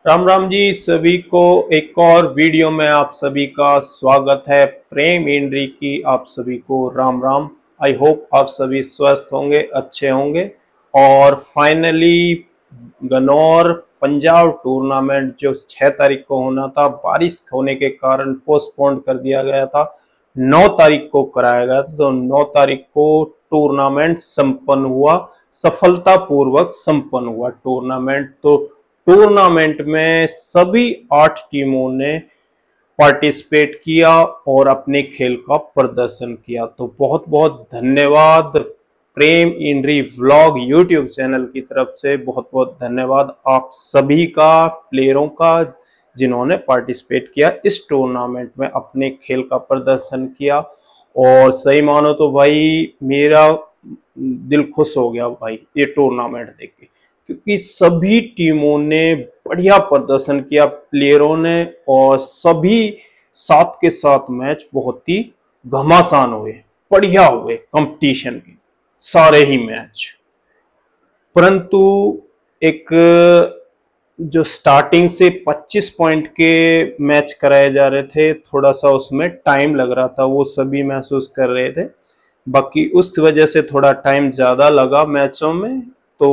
राम राम जी सभी को। एक और वीडियो में आप सभी का स्वागत है। प्रेम इंड्री की आप सभी को राम राम। आई होप आप सभी स्वस्थ होंगे, अच्छे होंगे। और फाइनली गनौर पंजाब टूर्नामेंट जो 6 तारीख को होना था, बारिश होने के कारण पोस्टपोन कर दिया गया था। 9 तारीख को कराया गया था, तो 9 तारीख को टूर्नामेंट संपन्न हुआ, सफलतापूर्वक संपन्न हुआ टूर्नामेंट। तो टूर्नामेंट में सभी 8 टीमों ने पार्टिसिपेट किया और अपने खेल का प्रदर्शन किया। तो बहुत बहुत धन्यवाद Prem Indri vlog YouTube channel की तरफ से, बहुत बहुत धन्यवाद आप सभी का, प्लेयरों का, जिन्होंने पार्टिसिपेट किया इस टूर्नामेंट में, अपने खेल का प्रदर्शन किया। और सही मानो तो भाई मेरा दिल खुश हो गया भाई ये टूर्नामेंट देख के, क्योंकि सभी टीमों ने बढ़िया प्रदर्शन किया, प्लेयरों ने। और सभी 7 के 7 मैच बहुत ही घमासान हुए, बढ़िया हुए कंपटीशन के सारे ही मैच। परंतु एक जो स्टार्टिंग से 25 पॉइंट के मैच कराए जा रहे थे, थोड़ा सा उसमें टाइम लग रहा था, वो सभी महसूस कर रहे थे। बाकी उस वजह से थोड़ा टाइम ज्यादा लगा मैचों में। तो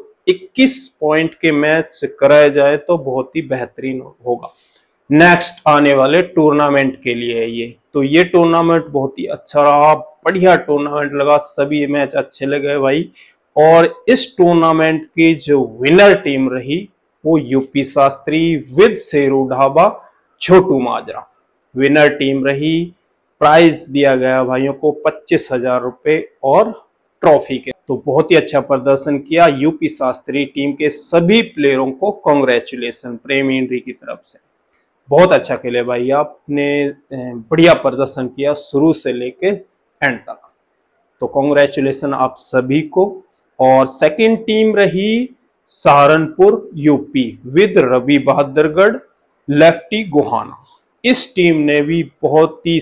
21 पॉइंट के मैच कराए जाए तो बहुत ही बेहतरीन होगा नेक्स्ट आने वाले टूर्नामेंट के लिए ये। तो ये टूर्नामेंट बहुत ही अच्छा रहा, बढ़िया टूर्नामेंट लगा, सभी मैच अच्छे लगे भाई। और इस टूर्नामेंट की जो विनर टीम रही वो UP Shastri with Sheru dhaba Chhotu Majra winner team रही। प्राइज दिया गया भाइयों को 25,000 रुपए और ट्रॉफी के। तो बहुत ही अच्छा प्रदर्शन किया यूपी शास्त्री टीम के सभी प्लेयरों को कॉन्ग्रेचुलेशन प्रेम इंड्री की तरफ से। बहुत अच्छा खेले भाई, आपने बढ़िया प्रदर्शन किया शुरू से लेके एंड तक। तो कॉन्ग्रेचुलेशन आप सभी को। और सेकंड टीम रही Saharanpur UP with Ravi Bahadurgarh lefty Gohana. इस टीम ने भी बहुत ही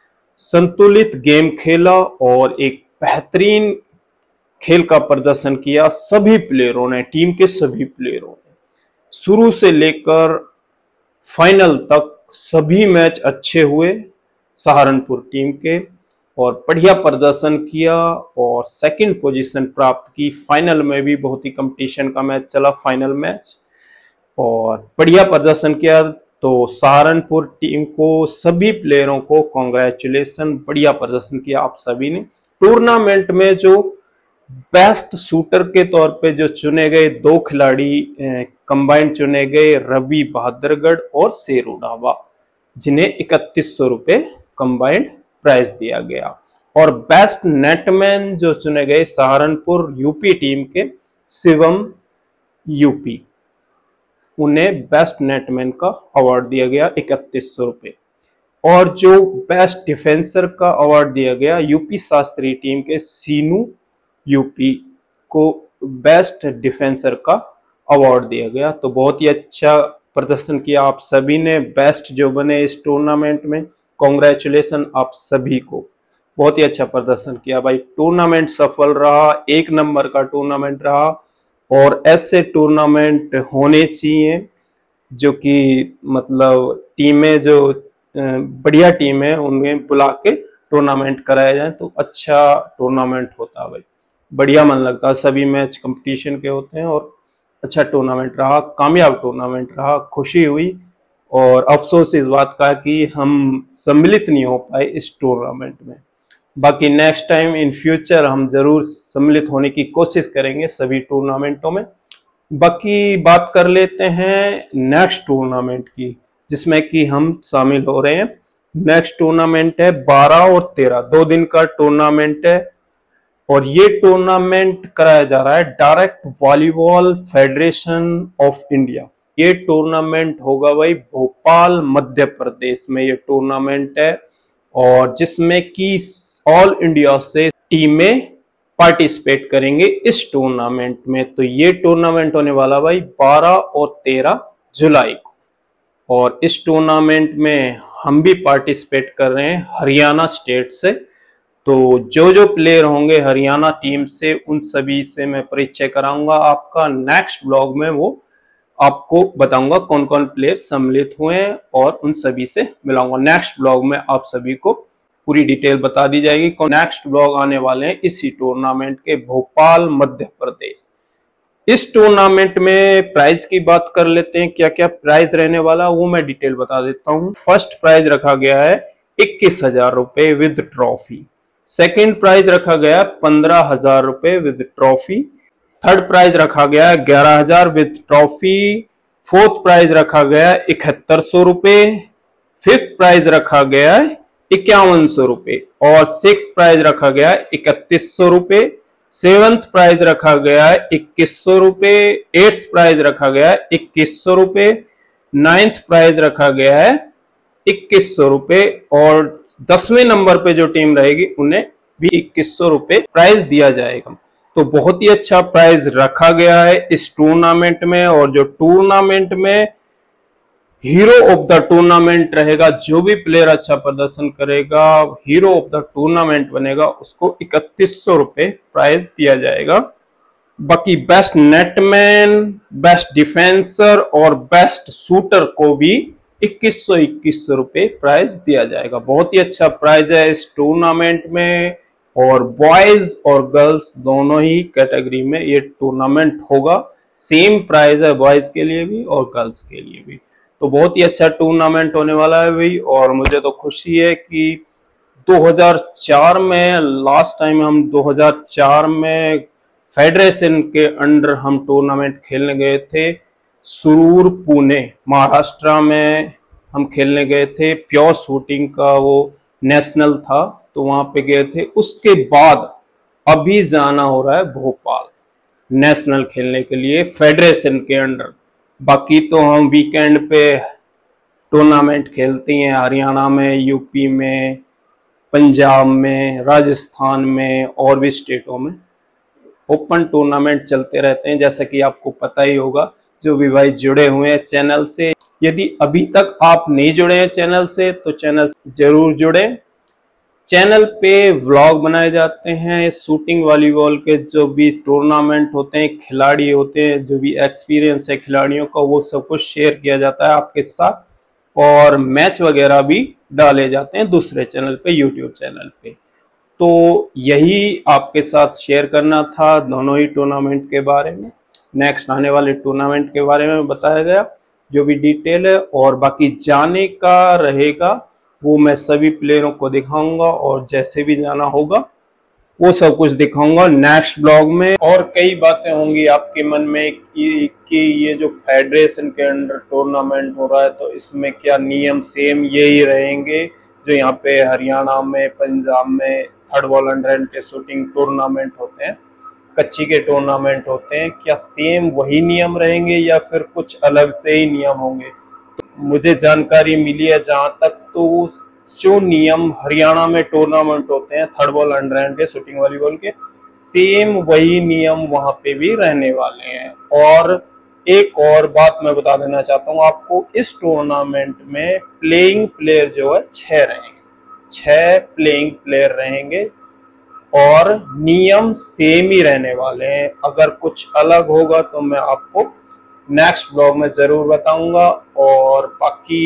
संतुलित गेम खेला और एक बेहतरीन खेल का प्रदर्शन किया सभी प्लेयरों ने, टीम के सभी प्लेयरों ने। शुरू से लेकर फाइनल तक सभी मैच अच्छे हुए सहारनपुर टीम के, और बढ़िया प्रदर्शन किया और सेकंड पोजीशन प्राप्त की। फाइनल में भी बहुत ही कंपटीशन का मैच चला, फाइनल मैच, और बढ़िया प्रदर्शन किया। तो सहारनपुर टीम को, सभी प्लेयरों को कॉन्ग्रेचुलेशन, बढ़िया प्रदर्शन किया आप सभी ने। टूर्नामेंट में जो बेस्ट शूटर के तौर पे जो चुने गए 2 खिलाड़ी कंबाइंड चुने गए, रवि बहादुरगढ़ और शेरू ढाबा, जिन्हें 3100 रुपए कंबाइंड प्राइज दिया गया। और बेस्ट नेटमैन जो चुने गए सहारनपुर यूपी टीम के शिवम यूपी, उन्हें बेस्ट नेटमैन का अवार्ड दिया गया 3100 रुपए। और जो बेस्ट डिफेंसर का अवार्ड दिया गया यूपी शास्त्री टीम के सीनू यूपी को बेस्ट डिफेंसर का अवार्ड दिया गया। तो बहुत ही अच्छा प्रदर्शन किया आप सभी ने, बेस्ट जो बने इस टूर्नामेंट में। कॉन्ग्रेचुलेशन आप सभी को, बहुत ही अच्छा प्रदर्शन किया भाई। टूर्नामेंट सफल रहा, 1 नंबर का टूर्नामेंट रहा। और ऐसे टूर्नामेंट होने चाहिए जो कि मतलब टीमें जो बढ़िया टीम है उन्हें बुला के टूर्नामेंट कराया जाए तो अच्छा टूर्नामेंट होता है भाई, बढ़िया मन लगता है। सभी मैच कंपटीशन के होते हैं और अच्छा टूर्नामेंट रहा, कामयाब टूर्नामेंट रहा, खुशी हुई। और अफसोस इस बात का कि हम सम्मिलित नहीं हो पाए इस टूर्नामेंट में। बाकी नेक्स्ट टाइम इन फ्यूचर हम जरूर सम्मिलित होने की कोशिश करेंगे सभी टूर्नामेंटों में। बाकी बात कर लेते हैं नेक्स्ट टूर्नामेंट की, जिसमें कि हम शामिल हो रहे हैं। नेक्स्ट टूर्नामेंट है 12 और 13, 2 दिन का टूर्नामेंट है। और ये टूर्नामेंट कराया जा रहा है direct volleyball federation of India. ये टूर्नामेंट होगा भाई भोपाल मध्य प्रदेश में ये टूर्नामेंट है, और जिसमें कि ऑल इंडिया से टीमें पार्टिसिपेट करेंगे इस टूर्नामेंट में। तो ये टूर्नामेंट होने वाला भाई 12 और 13 जुलाई को। और इस टूर्नामेंट में हम भी पार्टिसिपेट कर रहे हैं हरियाणा स्टेट से। तो जो जो प्लेयर होंगे हरियाणा टीम से, उन सभी से मैं परिचय कराऊंगा आपका नेक्स्ट ब्लॉग में, वो आपको बताऊंगा कौन कौन प्लेयर सम्मिलित हुए हैं और उन सभी से मिलाऊंगा। नेक्स्ट ब्लॉग में आप सभी को पूरी डिटेल बता दी जाएगी। नेक्स्ट ब्लॉग आने वाले हैं इसी टूर्नामेंट के, भोपाल मध्य प्रदेश। इस टूर्नामेंट में प्राइज की बात कर लेते हैं, क्या क्या प्राइज रहने वाला वो मैं डिटेल बता देता हूं। फर्स्ट प्राइज रखा गया है 21,000 रुपए विद ट्रॉफी। सेकंड प्राइज रखा गया 15,000 रुपए विद ट्रॉफी। थर्ड प्राइज रखा गया 11,000 विद ट्रॉफी। फोर्थ प्राइज रखा गया 7100 रुपए। फिफ्थ प्राइज रखा गया 5100 रुपए और सिक्स प्राइज रखा गया 3100 रुपए। सेवंथ प्राइज रखा गया 2100 रुपए। एट्थ प्राइज रखा गया 2100 रुपए। नाइन्थ प्राइज रखा गया है 2100 रुपए और 10वें नंबर पे जो टीम रहेगी उन्हें भी 2100 रुपए प्राइज दिया जाएगा। तो बहुत ही अच्छा प्राइज रखा गया है इस टूर्नामेंट में। और जो टूर्नामेंट में हीरो ऑफ द टूर्नामेंट रहेगा, जो भी प्लेयर अच्छा प्रदर्शन करेगा हीरो ऑफ द टूर्नामेंट बनेगा, उसको 3100 रुपए प्राइज दिया जाएगा। बाकी बेस्ट नेटमैन, बेस्ट डिफेंसर और बेस्ट शूटर को भी 2100 रुपए प्राइज दिया जाएगा। बहुत ही अच्छा प्राइज है इस टूर्नामेंट में। और बॉयज और गर्ल्स दोनों ही कैटेगरी में ये टूर्नामेंट होगा। सेम प्राइज है बॉयज के लिए भी और गर्ल्स के लिए भी। तो बहुत ही अच्छा टूर्नामेंट होने वाला है भाई। और मुझे तो खुशी है कि 2004 में लास्ट टाइम हम 2004 में फेडरेशन के अंडर हम टूर्नामेंट खेलने गए थे। सुरूर पुणे महाराष्ट्र में हम खेलने गए थे। प्योर शूटिंग का वो नेशनल था, तो वहां पे गए थे। उसके बाद अभी जाना हो रहा है भोपाल नेशनल खेलने के लिए फेडरेशन के अंडर। बाकी तो हम वीकेंड पे टूर्नामेंट खेलते हैं हरियाणा में, यूपी में, पंजाब में, राजस्थान में और भी स्टेटों में ओपन टूर्नामेंट चलते रहते हैं, जैसा कि आपको पता ही होगा जो भी भाई जुड़े हुए हैं चैनल से। यदि अभी तक आप नहीं जुड़े हैं चैनल से तो चैनल जरूर जुड़े। चैनल पे व्लॉग बनाए जाते हैं शूटिंग वॉलीबॉल के, जो भी टूर्नामेंट होते हैं, खिलाड़ी होते हैं, जो भी एक्सपीरियंस है खिलाड़ियों का, वो सब कुछ शेयर किया जाता है आपके साथ। और मैच वगैरह भी डाले जाते हैं दूसरे चैनल पे, यूट्यूब चैनल पे। तो यही आपके साथ शेयर करना था दोनों ही टूर्नामेंट के बारे में। नेक्स्ट आने वाले टूर्नामेंट के बारे में बताया गया जो भी डिटेल है। और बाकी जाने का रहेगा वो मैं सभी प्लेयरों को दिखाऊंगा और जैसे भी जाना होगा वो सब कुछ दिखाऊंगा नेक्स्ट ब्लॉग में। और कई बातें होंगी आपके मन में कि ये जो फेडरेशन के अंडर टूर्नामेंट हो रहा है तो इसमें क्या नियम सेम यही रहेंगे जो यहाँ पे हरियाणा में, पंजाब में थर्ड बॉल अंडर के शूटिंग टूर्नामेंट होते हैं, कच्ची के टूर्नामेंट होते हैं, क्या सेम वही नियम रहेंगे या फिर कुछ अलग से ही नियम होंगे? मुझे जानकारी मिली है जहां तक, तो जो नियम हरियाणा में टूर्नामेंट होते हैं थर्ड बॉल अंडर के शूटिंग वॉलीबॉल के, सेम वही नियम वहां पे भी रहने वाले हैं। और एक और बात मैं बता देना चाहता हूं आपको, इस टूर्नामेंट में प्लेइंग प्लेयर जो है 6 रहेंगे, 6 प्लेइंग प्लेयर रहेंगे और नियम सेम ही रहने वाले हैं। अगर कुछ अलग होगा तो मैं आपको नेक्स्ट ब्लॉग में जरूर बताऊंगा। और बाकी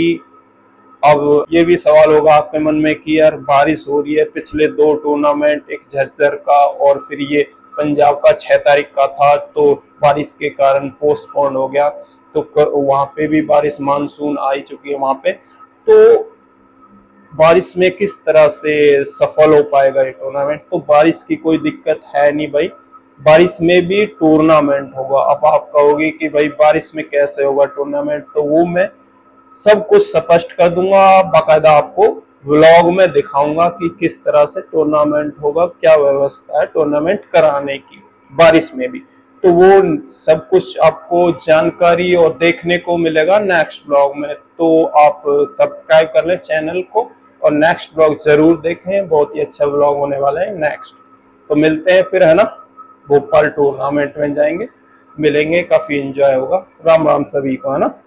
अब ये भी सवाल होगा आपके मन में कि यार बारिश हो रही है, पिछले 2 टूर्नामेंट, एक झज्जर का और फिर ये पंजाब का 6 तारीख का था, तो बारिश के कारण पोस्टपोन हो गया। तो वहां पे भी बारिश, मानसून आई चुकी है वहां पे, तो बारिश में किस तरह से सफल हो पाएगा ये टूर्नामेंट? तो बारिश की कोई दिक्कत है नहीं भाई, बारिश में भी टूर्नामेंट होगा। अब आप कहोगे कि भाई बारिश में कैसे होगा टूर्नामेंट, तो वो मैं सब कुछ स्पष्ट कर दूंगा, बाकायदा आपको व्लॉग में दिखाऊंगा कि किस तरह से टूर्नामेंट होगा, क्या व्यवस्था है टूर्नामेंट कराने की बारिश में भी। तो वो सब कुछ आपको जानकारी और देखने को मिलेगा नेक्स्ट ब्लॉग में। तो आप सब्सक्राइब कर लें चैनल को और नेक्स्ट ब्लॉग जरूर देखें, बहुत ही अच्छा ब्लॉग होने वाला है नेक्स्ट। तो मिलते हैं फिर, है ना, भोपाल टूर्नामेंट में जाएंगे, मिलेंगे, काफी एंजॉय होगा। राम राम सभी को, है ना।